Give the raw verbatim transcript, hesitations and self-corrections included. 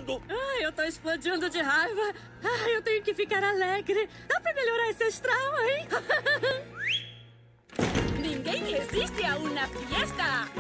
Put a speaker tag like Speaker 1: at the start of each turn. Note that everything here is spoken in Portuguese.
Speaker 1: explodindo!
Speaker 2: Ai, eu tô explodindo de raiva. Ai, eu tenho que ficar alegre. Dá pra melhorar esse astral, hein?
Speaker 3: Ninguém resiste a uma fiesta.